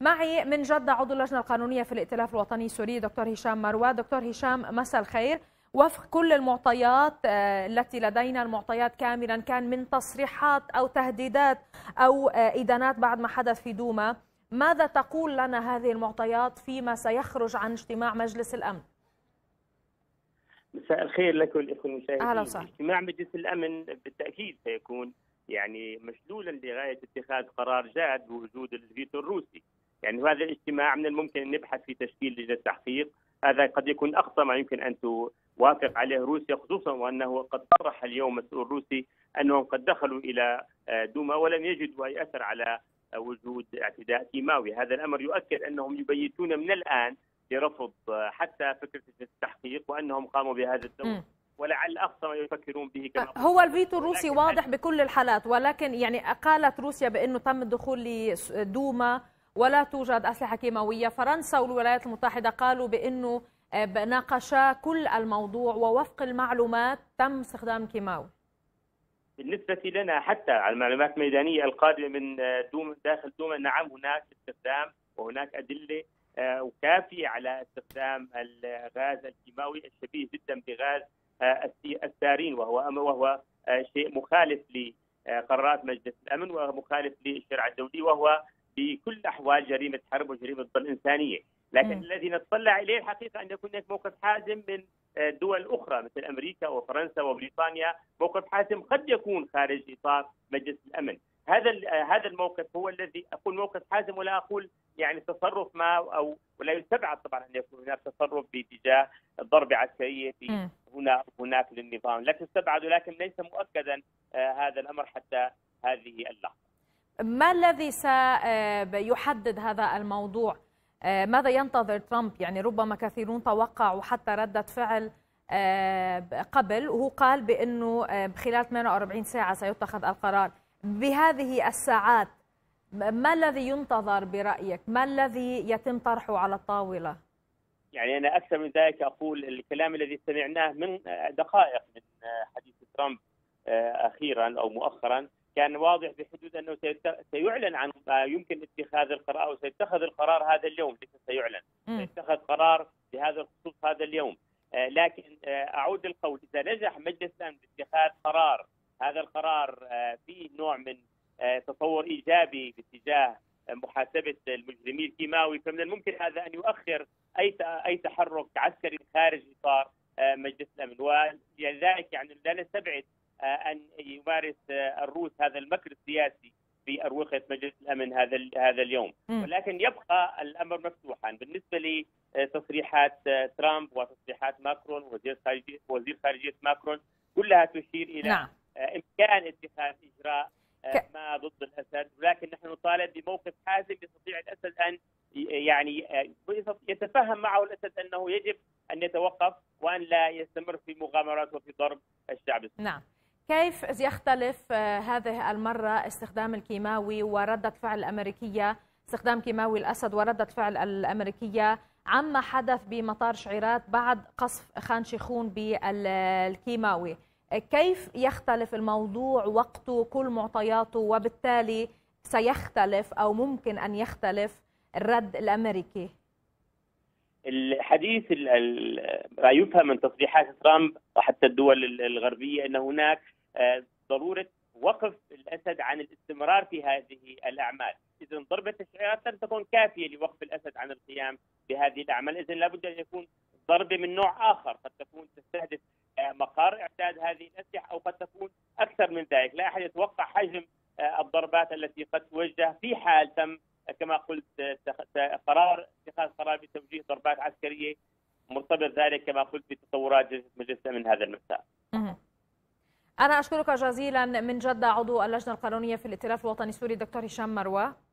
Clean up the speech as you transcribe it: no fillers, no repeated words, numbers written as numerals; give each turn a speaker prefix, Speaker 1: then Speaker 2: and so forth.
Speaker 1: معي من جدة عضو اللجنة القانونية في الائتلاف الوطني السوري دكتور هشام مروة. دكتور هشام، مساء الخير. وفق كل المعطيات التي لدينا، المعطيات كاملا كان من تصريحات أو تهديدات أو إدانات بعد ما حدث في دوما، ماذا تقول لنا هذه المعطيات فيما سيخرج عن اجتماع مجلس الأمن؟
Speaker 2: مساء الخير لكم الإخوة المشاهدين.
Speaker 1: أهلا وسهلا.
Speaker 2: اجتماع مجلس الأمن بالتأكيد سيكون مشلولا لغاية اتخاذ قرار جاد بوجود الفيتو الروسي. هذا الاجتماع من الممكن أن نبحث في تشكيل لجنة تحقيق، هذا قد يكون أقصى ما يمكن أن توافق عليه روسيا، خصوصا وأنه قد صرح اليوم مسؤول روسي أنهم قد دخلوا إلى دوما ولم يجدوا أي أثر على وجود اعتداء كيماوي. هذا الأمر يؤكد أنهم يبيتون من الآن لرفض حتى فكرة التحقيق، وأنهم قاموا بهذا الدور ولعل أقصى ما يفكرون به كما
Speaker 1: هو الفيتو الروسي واضح بكل الحالات، ولكن قالت روسيا بأنه تم الدخول لدوما ولا توجد أسلحة كيماوية. فرنسا والولايات المتحدة قالوا بأنه ناقشا كل الموضوع ووفق المعلومات تم استخدام كيماوي.
Speaker 2: بالنسبة لنا حتى على المعلومات الميدانية القادمة من داخل دوما، نعم هناك استخدام وهناك أدلة وكافية على استخدام الغاز الكيماوي الشبيه جدا بغاز السارين، وهو شيء مخالف لقرارات مجلس الأمن ومخالف للشرع الدولي، وهو بكل الأحوال جريمة حرب وجريمة ضد الإنسانية. لكن الذي نتطلع إليه الحقيقة أن يكون هناك موقف حازم من دول أخرى مثل أمريكا وفرنسا وبريطانيا، موقف حازم قد يكون خارج إطار مجلس الأمن. هذا الموقف هو الذي أقول موقف حازم، ولا أقول تصرف ما أو ولا يستبعد طبعا أن يكون هناك تصرف باتجاه ضربة عسكرية في هناك للنظام، لا تستبعد، ولكن ليس مؤكدا هذا الأمر حتى هذه اللحظة.
Speaker 1: ما الذي سيحدد هذا الموضوع؟ ماذا ينتظر ترامب؟ ربما كثيرون توقعوا حتى ردة فعل قبل، وهو قال بأنه خلال 48 ساعة سيتخذ القرار. بهذه الساعات ما الذي ينتظر برأيك؟ ما الذي يتم طرحه على الطاولة؟
Speaker 2: أنا أكثر من ذلك أقول الكلام الذي سمعناه من دقائق من حديث ترامب أخيرا أو مؤخرا كان واضح بحدود أنه سيعلن عن ما يمكن اتخاذ القرار، أو سيتخذ القرار هذا اليوم، ليس سيعلن، سيتخذ قرار بهذا الخصوص هذا اليوم. لكن أعود للقول، إذا نجح مجلس الأمن باتخاذ قرار، هذا القرار فيه نوع من تطور إيجابي باتجاه محاسبة المجرمين الكيماوي، فمن الممكن هذا أن يؤخر أي تحرك عسكري خارج إطار مجلس الأمن. ولذلك لا نستبعد أن يمارس الروس هذا المكر السياسي في أروقة مجلس الأمن هذا اليوم. ولكن يبقى الأمر مفتوحا بالنسبة لتصريحات ترامب وتصريحات ماكرون وزير خارجية ماكرون، كلها تشير إلى إمكان اتخاذ إجراء ما ضد الأسد، ولكن نحن نطالب بموقف حازم يستطيع الأسد أن يتفهم معه الأسد أنه يجب أن يتوقف وأن لا يستمر في مغامرات وفي ضرب الشعب السوري.
Speaker 1: نعم. كيف يختلف هذه المرة استخدام الكيماوي وردة فعل الأمريكية، استخدام كيماوي الأسد وردة فعل الأمريكية عما حدث بمطار شعيرات بعد قصف خان شيخون بالكيماوي؟ كيف يختلف الموضوع وقته كل معطياته، وبالتالي سيختلف أو ممكن أن يختلف الرد الأمريكي؟
Speaker 2: الحديث يفهم من تصريحات ترامب وحتى الدول الغربية أن هناك ضرورة وقف الأسد عن الاستمرار في هذه الأعمال. إذن ضربة الشعيرات لن تكون كافية لوقف الأسد عن القيام بهذه الأعمال، إذن لابد أن يكون ضربة من نوع آخر، قد تكون تستهدف مقر إعداد هذه الأسلحة، أو قد تكون أكثر من ذلك. لا أحد يتوقع حجم الضربات التي قد توجه في حال تم كما قلت اتخاذ قرار بتوجيه ضربات عسكرية، مرتبط ذلك كما قلت بتطورات مجلس الأمن هذا المساء.
Speaker 1: أنا أشكرك جزيلا من جدة عضو اللجنة القانونية في الائتلاف الوطني السوري دكتور هشام مروة.